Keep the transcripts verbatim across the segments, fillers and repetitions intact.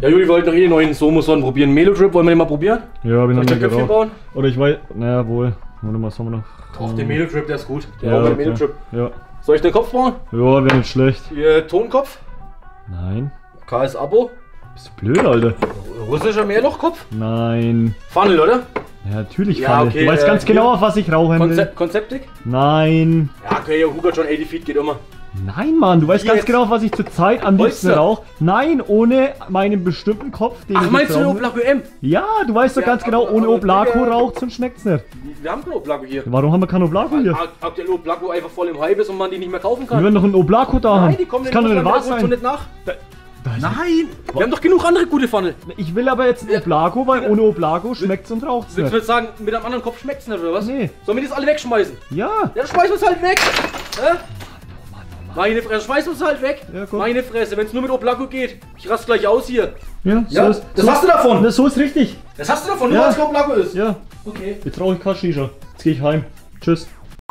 Ja, Juli, wir wollten doch eh den neuen Somoson probieren. Melodrip, wollen wir den mal probieren? Ja, bin noch nicht Köpfchen bauen? Oder ich weiß, naja, wohl. Warte mal, was haben wir noch? Doch, der Melodrip, der ist gut. Der Ja, ja, okay. Melodrip. Ja. Soll ich den Kopf bauen? Ja, wäre nicht schlecht. Hier, Tonkopf? Nein. K S Abo? Bist du blöd, Alter? Russischer Mehrlochkopf? Nein. Funnel, oder? Ja, natürlich, Ja, Pfanne. okay, Du weißt äh, ganz genau, auf was ich rauchen will. Konzept, Konzeptik? Nein. Ja, okay, ja, Hugo John achtzig Feet geht immer. Nein, Mann, du weißt Wie ganz jetzt? genau, was ich zurzeit am liebsten Holster? rauche. Nein, ohne meinen bestimmten Kopf, den Ach, ich meinst jetzt du den rauchen will. Oblaco M? Ja, du weißt doch Ja, ganz genau, aber- ohne aber Oblaco Digga- raucht und schmeckt's nicht. Wir haben keinen Oblaco hier. Warum haben wir keinen Oblaco hier? Ak- Aktuell Oblaco einfach voll im Hype ist und man die nicht mehr kaufen Wir kann. werden noch einen Oblaco da haben. Nein, die kommen das kann doch nicht wahr so sein. nicht nach. Da- da ist- Nein, wir haben doch genug andere gute Funnel. Ich will aber jetzt einen Oblaco, weil ohne Oblaco schmeckt's und raucht's Willst du nicht. mir jetzt sagen, mit einem anderen Kopf schmeckt's nicht, oder was? Nee. Sollen wir das alle wegschmeißen? Ja. Ja, dann schmeißen wir es halt weg. Hä? Meine Fresse, schmeißen wir es halt weg. Ja, gut. Meine Fresse, wenn es nur mit Oblaco geht. Ich raste gleich aus hier. Ja, so Ja, ist, das so, hast du davon. das, so ist richtig. Das hast du davon, nur Ja. weil es kein Oblaco ist. Ja, Okay. jetzt rauche ich kein Shisha. Jetzt gehe ich heim. Tschüss.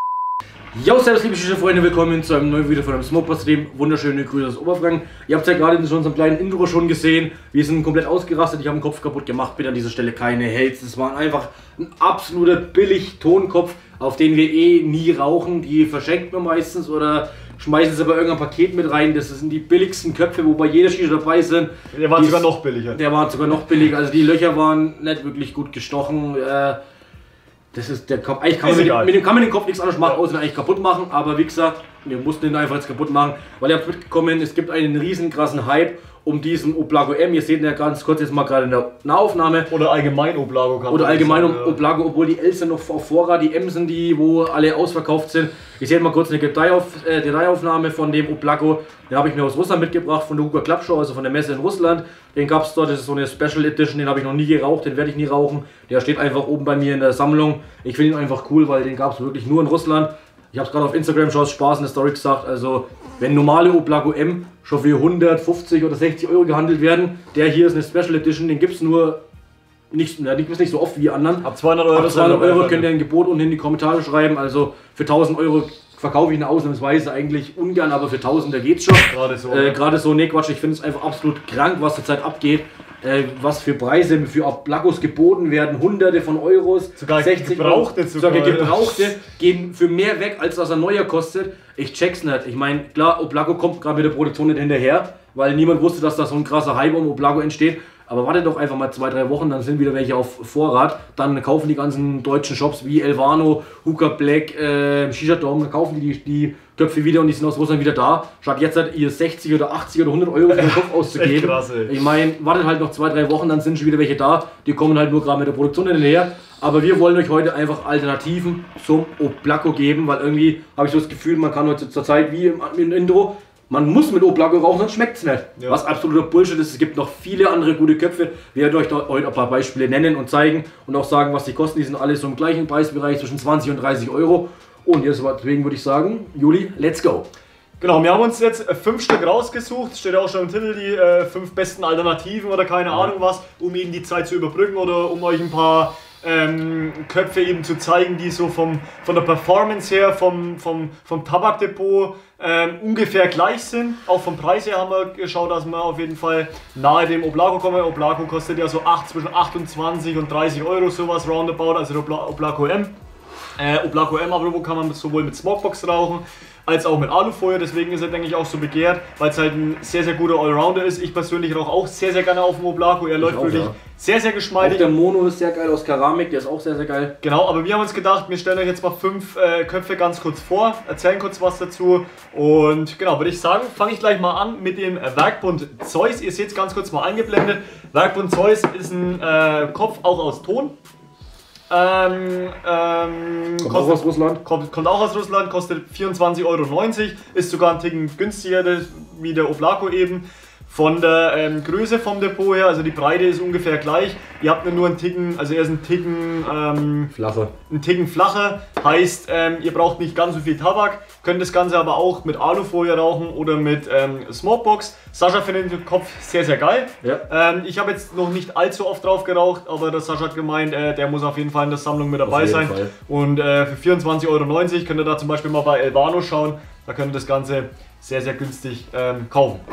Jo, servus liebe Shisha-Freunde, willkommen zu einem neuen Video von einem Smokebar-Stream. Wunderschöne Grüße aus Oberfranken. Ihr habt es ja gerade in unserem kleinen Intro schon gesehen. Wir sind komplett ausgerastet, ich habe den Kopf kaputt gemacht. Bitte an dieser Stelle keine Hates. Es war einfach ein absoluter Billig-Tonkopf, auf den wir eh nie rauchen. Die verschenkt man meistens oder schmeißen es aber irgendein Paket mit rein. Das sind die billigsten Köpfe, wobei jeder Shisha dabei sind. Der war Die sogar ist- noch billiger. Der war sogar noch billig. Also die Löcher waren nicht wirklich gut gestochen. Äh, Das ist der Kopf. Eigentlich kann Ist man mit, egal. dem- mit dem kann man den Kopf nichts anderes machen, außer ihn eigentlich kaputt machen. Aber wie gesagt, wir mussten ihn einfach jetzt kaputt machen, weil ihr habt mitbekommen, es gibt einen riesen krassen Hype um diesen Oblaco M. Ihr seht ihn ja ganz kurz jetzt mal gerade in der Nahaufnahme. Oder allgemein Oblaco kann Oder man allgemein um sagen, ja. Oblaco, obwohl die L sind noch auf Vorrat, die M sind die, wo alle ausverkauft sind. Ich sehe mal kurz eine Detailauf, äh, Detailaufnahme von dem Oblaco. Den habe ich mir aus Russland mitgebracht, von der Hugo Club Show, also von der Messe in Russland. Den gab es dort, das ist so eine Special Edition, den habe ich noch nie geraucht, den werde ich nie rauchen. Der steht einfach oben bei mir in der Sammlung. Ich finde ihn einfach cool, weil den gab es wirklich nur in Russland. Ich habe es gerade auf Instagram schon aus Spaß in der Story gesagt, also wenn normale Oblaco M schon für hundertfünfzig oder sechzig Euro gehandelt werden, der hier ist eine Special Edition, den gibt es nur nicht, na, die gibt's nicht so oft wie die anderen. Ab zweihundert Euro. Ab zweihundert Euro könnt ihr ein Gebot unten in die Kommentare schreiben, also für tausend Euro verkaufe ich ihn ausnahmsweise eigentlich ungern, aber für tausend, da geht's schon. Gerade so. Äh, Gerade so, ne Quatsch, ich finde es einfach absolut krank, was zurzeit abgeht. Äh, was für Preise für Oblacos geboten werden, hunderte von Euros, Sogar gebrauchte sogar, sogar, ja. gebrauchte, gehen für mehr weg, als was ein neuer kostet. Ich check's nicht. Ich meine, klar, Oblaco kommt gerade mit der Produktion nicht hinterher, weil niemand wusste, dass da so ein krasser Hype um Oblaco entsteht. Aber wartet doch einfach mal zwei, drei Wochen, dann sind wieder welche auf Vorrat. Dann kaufen die ganzen deutschen Shops wie Elvano, Hookah Black, äh, Shisha Dom, dann kaufen die, die die Köpfe wieder und die sind aus Russland wieder da. Statt jetzt halt ihr sechzig oder achtzig oder hundert Euro für den Kopf auszugeben. Echt krass, ey. Ich meine, wartet halt noch zwei, drei Wochen, dann sind schon wieder welche da. Die kommen halt nur gerade mit der Produktion hinterher. Aber wir wollen euch heute einfach Alternativen zum Oblaco geben, weil irgendwie habe ich so das Gefühl, man kann heute zur Zeit wie im, im Intro, man muss mit Oblaco rauchen, sonst schmeckt es nicht. Ja. Was absoluter Bullshit ist. Es gibt noch viele andere gute Köpfe. Wir werden euch da heute ein paar Beispiele nennen und zeigen und auch sagen, was die kosten. Die sind alle so im gleichen Preisbereich zwischen zwanzig und dreißig Euro. Und jetzt deswegen würde ich sagen, Juli, let's go. Genau, wir haben uns jetzt äh, fünf Stück rausgesucht, steht auch schon im Titel, die äh, fünf besten Alternativen oder keine Ahnung was, um eben die Zeit zu überbrücken oder um euch ein paar ähm, Köpfe eben zu zeigen, die so vom, von der Performance her, vom, vom, vom Tabakdepot ähm, ungefähr gleich sind. Auch vom Preis her haben wir geschaut, dass wir auf jeden Fall nahe dem Oblaco kommen. Oblaco kostet ja so acht, zwischen achtundzwanzig und dreißig Euro sowas roundabout, also der Obla Oblaco M. Äh, Oblaco M, aber wo kann man sowohl mit Smokebox rauchen, als auch mit Alufolie, deswegen ist er, denke ich, auch so begehrt, weil es halt ein sehr, sehr guter Allrounder ist. Ich persönlich rauche auch sehr, sehr gerne auf dem Oblaco, er läuft auch, wirklich ja. sehr, sehr Auch geschmeidig. der Mono ist sehr geil aus Keramik, der ist auch sehr, sehr geil. Genau, aber wir haben uns gedacht, wir stellen euch jetzt mal fünf äh, Köpfe ganz kurz vor, erzählen kurz was dazu und genau, würde ich sagen, fange ich gleich mal an mit dem Werkbund Zeus. Ihr seht es ganz kurz mal eingeblendet. Werkbund Zeus ist ein äh, Kopf auch aus Ton. Ähm, ähm, Kommt auch aus Russland. Kommt, kommt auch aus Russland, kostet vierundzwanzig Euro neunzig, ist sogar ein Ticken günstiger wie der Oblaco eben. Von der ähm, Größe vom Depot her, also die Breite ist ungefähr gleich. Ihr habt nur einen Ticken, also er ist ein Ticken, ähm, Flache. ein Ticken flacher. Heißt, ähm, ihr braucht nicht ganz so viel Tabak. Könnt das Ganze aber auch mit Alufolie rauchen oder mit ähm, Smokebox. Sascha findet den Kopf sehr, sehr geil. Ja. Ähm, ich habe jetzt noch nicht allzu oft drauf geraucht, aber der Sascha hat gemeint, äh, der muss auf jeden Fall in der Sammlung mit dabei jeden sein. Fall. Und äh, für vierundzwanzig Euro neunzig könnt ihr da zum Beispiel mal bei Elvano schauen. Da könnt ihr das Ganze sehr, sehr günstig ähm, kaufen.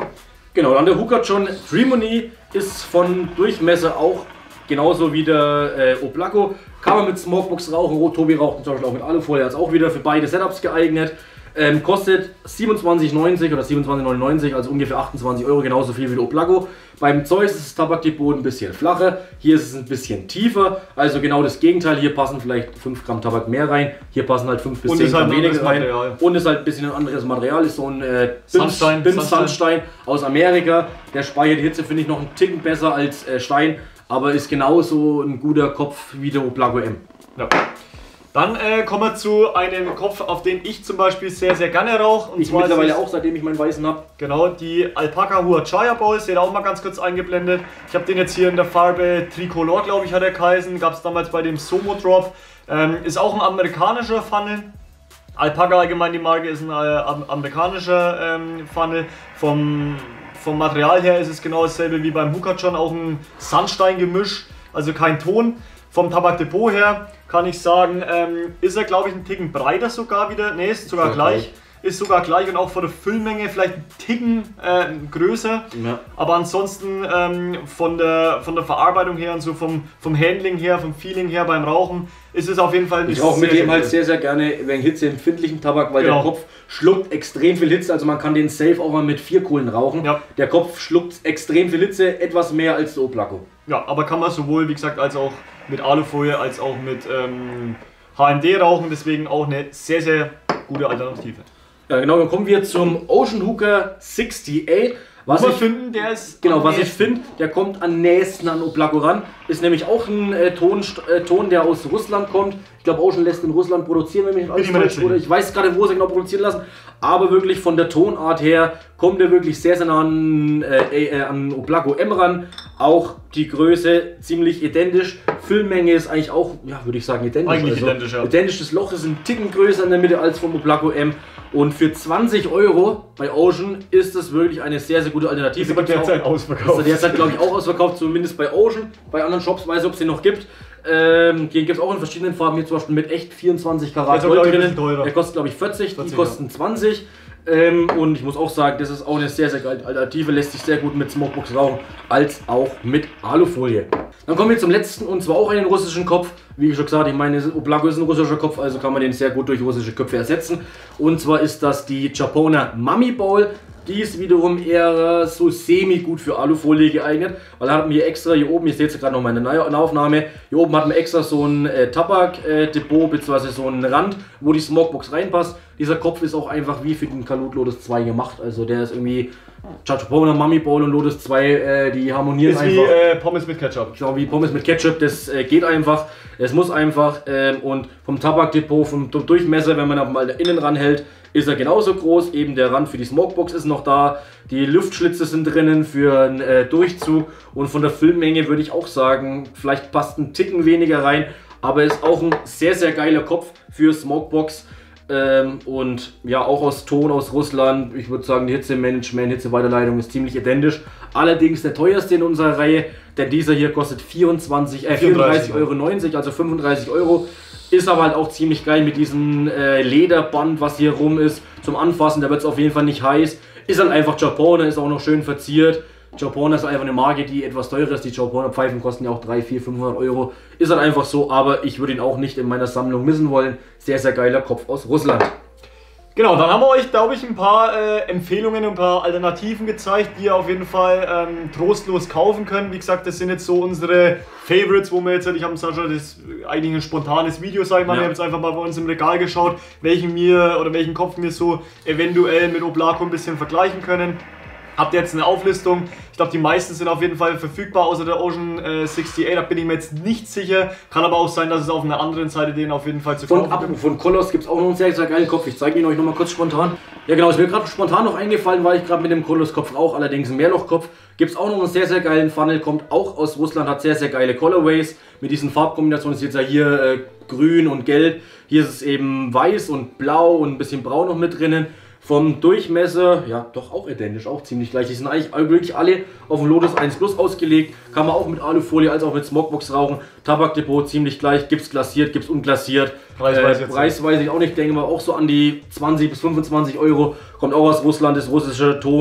Genau, dann der Hukertschon Dreamony ist von Durchmesser auch genauso wie der äh, Oplaco. Kann man mit Smokebox rauchen, Tobi raucht zum Beispiel auch mit Alufolie, ist auch wieder für beide Setups geeignet. Ähm, kostet siebenundzwanzig neunzig oder siebenundzwanzig neunundneunzig, also ungefähr achtundzwanzig Euro, genauso viel wie der Oplaco. Beim Zeus ist das Tabakdepot ein bisschen flacher, hier ist es ein bisschen tiefer, also genau das Gegenteil. Hier passen vielleicht fünf Gramm Tabak mehr rein, hier passen halt fünf bis zehn Gramm weniger rein. Und ist halt ein bisschen ein anderes Material, ist so ein äh, Sandstein, Sandstein, Sandstein aus Amerika. Der speichert Hitze, finde ich, noch einen Ticken besser als äh, Stein, aber ist genauso ein guter Kopf wie der Oplaco M. Ja. Dann äh, kommen wir zu einem Kopf, auf den ich zum Beispiel sehr, sehr gerne rauche. Und ich zwar mittlerweile auch, seitdem ich meinen weißen habe. Genau, die Alpaca Huachaya Bowl, seht ihr auch mal ganz kurz eingeblendet. Ich habe den jetzt hier in der Farbe Tricolor, glaube ich, hat er geheißen. Gab es damals bei dem Somo Drop. Ähm, ist auch ein amerikanischer Funnel. Alpaca allgemein, die Marke, ist ein äh, amerikanischer ähm, Funnel. Vom, vom Material her ist es genau dasselbe wie beim Hukertschon, auch ein Sandsteingemisch, also kein Ton. Vom Tabakdepot her kann ich sagen, ähm, ist er, glaube ich, einen Ticken breiter sogar wieder. Ne, ist sogar gleich. Ist sogar gleich und auch von der Füllmenge vielleicht einen Ticken äh, größer. Ja. Aber ansonsten ähm, von, der, von der Verarbeitung her und so vom, vom Handling her, vom Feeling her beim Rauchen, ist es auf jeden Fall ein Ich rauche mit dem halt sehr, sehr gerne wegen hitzeempfindlichen Tabak, weil genau. Der Kopf schluckt extrem viel Hitze. Also man kann den safe auch mal mit vier Kohlen rauchen. Ja. Der Kopf schluckt extrem viel Hitze, etwas mehr als der Oplaco. Ja, aber kann man sowohl, wie gesagt, als auch mit Alufolie, als auch mit ähm, H M D rauchen. Deswegen auch eine sehr, sehr gute Alternative. Ja, genau, dann kommen wir zum Ocean Hooker achtundsiebzig. Was ich finde, der ist. Genau, was ich finde, der kommt am nächsten an Oplaco ran. Ist nämlich auch ein äh, Ton, äh, Ton, der aus Russland kommt. Ich glaube, Ocean lässt in Russland produzieren, wenn mich nicht alles täuscht. Oder ich weiß gerade, wo sie genau produzieren lassen. Aber wirklich von der Tonart her kommt er wirklich sehr, sehr nah an, äh, äh, an Oplaco M ran. Auch die Größe ziemlich identisch. Füllmenge ist eigentlich auch, ja, würde ich sagen, identisch. Eigentlich also, identisch, ja. Identisch, das Loch ist ein Ticken größer in der Mitte als vom Oplaco M. Und für zwanzig Euro bei Ocean ist das wirklich eine sehr, sehr gute Alternative. Ist aber derzeit ausverkauft. Ist derzeit, glaube ich, auch ausverkauft, zumindest bei Ocean. Bei anderen Shops weiß ich, ob es den noch gibt. Ähm, den gibt es auch in verschiedenen Farben, hier zum Beispiel mit echt vierundzwanzig Karat Gold drinnen. Der kostet, glaube ich, vierzig, vierzig, die kosten ja. zwanzig. Ähm, und ich muss auch sagen, das ist auch eine sehr, sehr geile Alternative, lässt sich sehr gut mit Smokebox rauchen, als auch mit Alufolie. Dann kommen wir zum letzten, und zwar auch einen russischen Kopf. Wie schon gesagt, ich meine, Oplaco ist ein russischer Kopf, also kann man den sehr gut durch russische Köpfe ersetzen. Und zwar ist das die Japona Mummy Bowl. Die ist wiederum eher so semi gut für Alufolie geeignet, weil da hatten wir extra hier oben, ihr seht es gerade noch mal in der Aufnahme, hier oben hatten wir extra so ein äh, Tabak-Depot, äh, bzw. so einen Rand, wo die Smokebox reinpasst. Dieser Kopf ist auch einfach wie für den Kalut Lotus zwei gemacht, also der ist irgendwie Japona Mummy Bowl und Lotus zwei, äh, die harmonieren ist einfach. Ist wie äh, Pommes mit Ketchup. Genau, wie Pommes mit Ketchup, das äh, geht einfach, es muss einfach äh, und vom Tabakdepot, vom Durchmesser, wenn man da mal innen ranhält, ist er genauso groß, eben der Rand für die Smokebox ist noch da, die Luftschlitze sind drinnen für einen äh, Durchzug und von der Füllmenge würde ich auch sagen, vielleicht passt ein Ticken weniger rein, aber ist auch ein sehr, sehr geiler Kopf für Smokebox ähm, und ja, auch aus Ton aus Russland. Ich würde sagen, die Hitzemanagement, Hitzeweiterleitung ist ziemlich identisch, allerdings der teuerste in unserer Reihe, denn dieser hier kostet vierundzwanzig, äh, vierunddreißig Euro neunzig, also fünfunddreißig Euro. Ist aber halt auch ziemlich geil mit diesem äh, Lederband, was hier rum ist, zum Anfassen. Da wird es auf jeden Fall nicht heiß. Ist halt einfach Japona, ist auch noch schön verziert. Japona ist einfach eine Marke, die etwas teurer ist. Die Japona Pfeifen kosten ja auch dreihundert, vierhundert, fünfhundert Euro. Ist halt einfach so, aber ich würde ihn auch nicht in meiner Sammlung missen wollen. Sehr, sehr geiler Kopf aus Russland. Genau, dann haben wir euch, glaube ich, ein paar äh, Empfehlungen und ein paar Alternativen gezeigt, die ihr auf jeden Fall ähm, trostlos kaufen könnt. Wie gesagt, das sind jetzt so unsere Favorites, wo wir jetzt, ich habe es schon, das ist eigentlich ein spontanes Video, sag ich mal, ja. Ich habe jetzt einfach mal bei uns im Regal geschaut, welchen mir oder welchen Kopf wir so eventuell mit Oplaco ein bisschen vergleichen können. Habt ihr jetzt eine Auflistung? Ich glaube, die meisten sind auf jeden Fall verfügbar, außer der Ocean äh, achtundsiebzig. Da bin ich mir jetzt nicht sicher. Kann aber auch sein, dass es auf einer anderen Seite den auf jeden Fall zu kaufen gibt. Von Kolos gibt es auch noch einen sehr, sehr geilen Kopf. Ich zeige ihn euch noch mal kurz spontan. Ja genau, ist mir gerade spontan noch eingefallen, weil ich gerade mit dem Kolos-Kopf auch, allerdings ein Mehrlochkopf. Gibt es auch noch einen sehr, sehr geilen Funnel, kommt auch aus Russland, hat sehr, sehr geile Colorways. Mit diesen Farbkombinationen ist jetzt ja hier äh, grün und gelb. Hier ist es eben weiß und blau und ein bisschen braun noch mit drinnen. Vom Durchmesser, ja doch auch identisch, auch ziemlich gleich. Die sind eigentlich wirklich alle auf dem Lotus eins Plus ausgelegt. Kann man auch mit Alufolie als auch mit Smokebox rauchen. Tabakdepot ziemlich gleich, gibt es glasiert, gibt es unglasiert. Preis äh, weiß, Preis weiß ich auch nicht, denke mal auch so an die zwanzig bis fünfundzwanzig Euro. Kommt auch aus Russland, ist russischer Ton.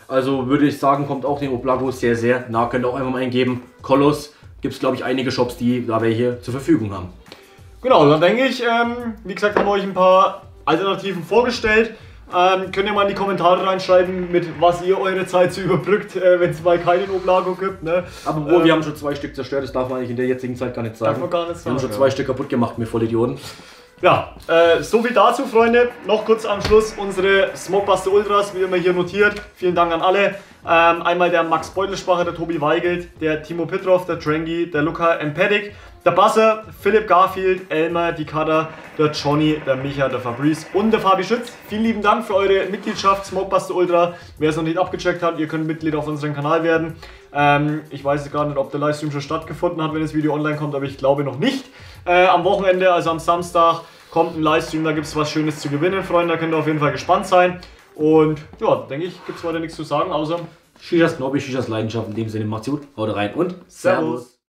Also würde ich sagen, kommt auch dem Oblago sehr, sehr nah. Könnt ihr auch einfach mal eingeben. Kolos gibt es, glaube ich, einige Shops, die da welche zur Verfügung haben. Genau, dann denke ich, ähm, wie gesagt, haben wir euch ein paar Alternativen vorgestellt. Ähm, könnt ihr mal in die Kommentare reinschreiben, mit was ihr eure Zeit so überbrückt, äh, wenn es mal keinen Oblago gibt. Ne? Aber wo, ähm, wir haben schon zwei Stück zerstört, das darf man eigentlich in der jetzigen Zeit gar nicht sagen. Darf man gar nicht sagen, wir haben schon ja. zwei Stück kaputt gemacht, mir Vollidioten. Ja, äh, so viel dazu, Freunde. Noch kurz am Schluss unsere Smokebuster Ultras, wie immer hier notiert. Vielen Dank an alle. Ähm, einmal der Max Beutelspacher, der Tobi Weigelt, der Timo Pitroff, der Trengi, der Luca Empedic, der Basser, Philipp Garfield, Elmar, die Kada, der Johnny, der Micha, der Fabrice und der Fabi Schütz. Vielen lieben Dank für eure Mitgliedschaft Smokebuster Ultra. Wer es noch nicht abgecheckt hat, ihr könnt Mitglied auf unserem Kanal werden. Ähm, ich weiß gar nicht, ob der Livestream schon stattgefunden hat, wenn das Video online kommt, aber ich glaube noch nicht. Äh, am Wochenende, also am Samstag, kommt ein Livestream, da gibt es was Schönes zu gewinnen, Freunde. Da könnt ihr auf jeden Fall gespannt sein. Und ja, denke ich, gibt es weiter nichts zu sagen, außer Shishas Knobby, Shishas Leidenschaft. In dem Sinne, macht's gut, haut rein und Servus.